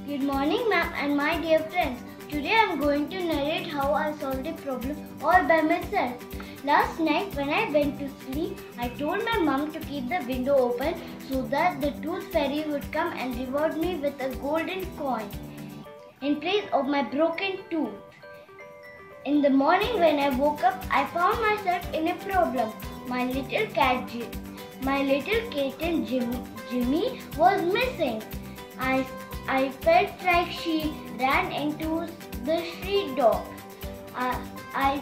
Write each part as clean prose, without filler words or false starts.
Good morning, ma'am, and my dear friends. Today I am going to narrate how I solved a problem all by myself. Last night when I went to sleep, I told my mom to keep the window open so that the tooth fairy would come and reward me with a golden coin in place of my broken tooth. In the morning when I woke up, I found myself in a problem. My little kitten Jimmy was missing. I felt like she ran into the street dog. I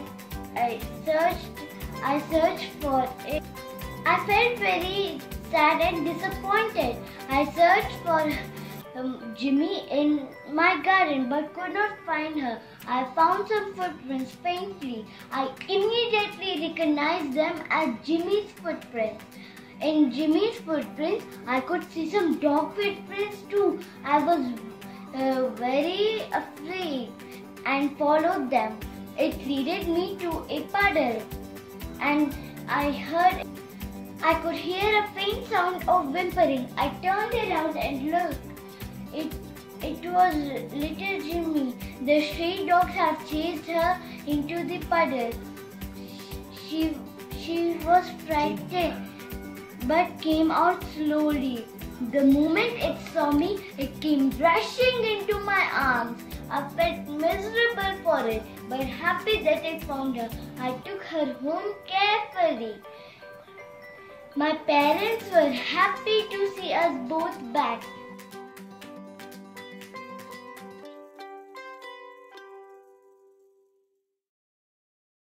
searched for it. I felt very sad and disappointed. I searched for Jimmy in my garden but could not find her. I found some footprints faintly. I immediately recognized them as Jimmy's footprints. In Jimmy's footprints, I could see some dog footprints too. I was very afraid and followed them. It leaded me to a puddle, and I could hear a faint sound of whimpering. I turned around and looked. It was little Jimmy. The stray dogs had chased her into the puddle. She was frightened but came out slowly. The moment it saw me, it came rushing into my arms. I felt miserable for it, but happy that I found her. I took her home carefully. My parents were happy to see us both back.